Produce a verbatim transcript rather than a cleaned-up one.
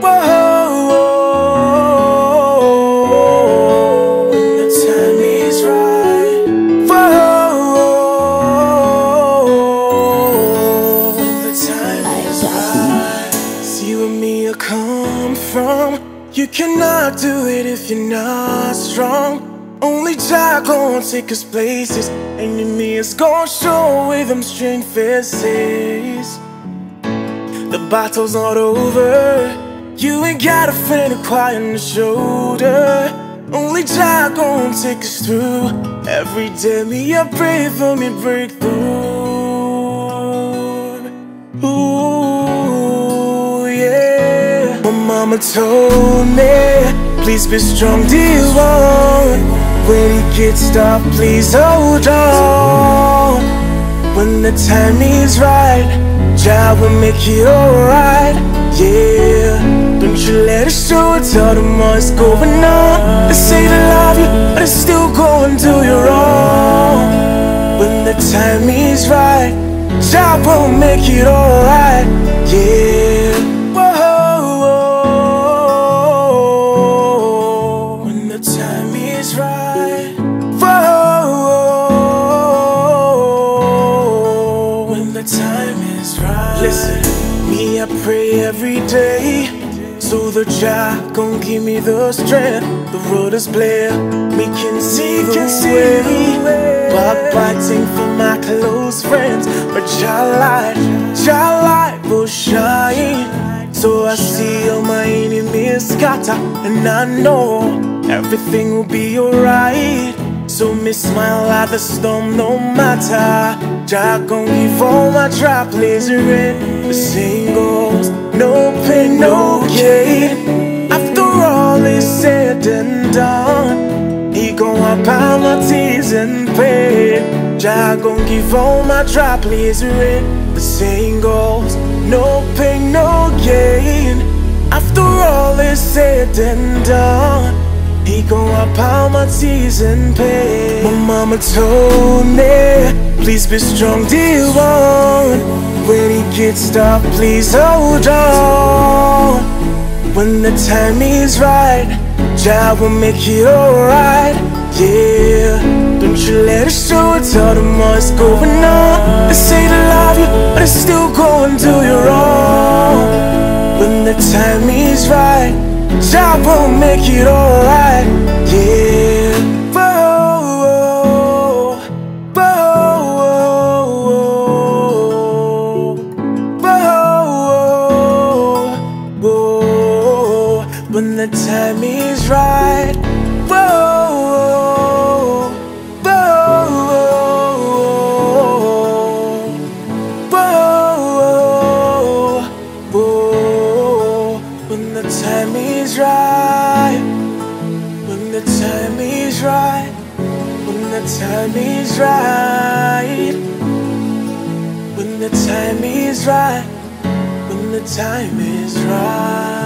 You cannot do it if you're not strong. Only Jah gon' take us places. Enemies gon' show with them strange faces. The battle's not over. You ain't got a friend to cry on the shoulder. Only Jah gon' take us through. Every day me I pray for me breakthrough. Ooh, yeah. My mama told me, please be strong, dear one. When it gets tough, please hold on. When the time is right, Jah will make it alright. Yeah, don't you let it show, tell them what's going on. They say they love you, but they still go and do you wrong. When the time is right, Jah will make it alright. Yeah. Whoa, when the time is right. Whoa, when the time is right. Listen, me I pray every day, so the Jah gon' give me the strength. The road is clear, me can see the way. Backbiting for my close friends, but Jah light, Jah light will shine. So I see all my enemies scatter, and I know everything will be alright. So me smile at the storm no matter. Jah gon' give all my dry places rain. The saying goes, no pain, no gain. After all is said and done, He gon' wipe out my tears and pain. Jah gon' give all my dry places rain. The saying goes, no pain, no gain. After all is said and done, He gon' wipe out my tears and pain. My mama told me, please be strong, dear one. When it gets tough, please hold on. When the time is right, Jah will make it alright. Yeah, don't you let it show, tell them what's going on. They say they love you, but they still go and do you wrong. When the time is right, Jah will make it alright. Yeah. Whoa, whoa, whoa, whoa. When the time is right. Whoa, whoa, whoa, whoa. When the time is right. When the time is right. When the time is right. When the time is right. When the time is right.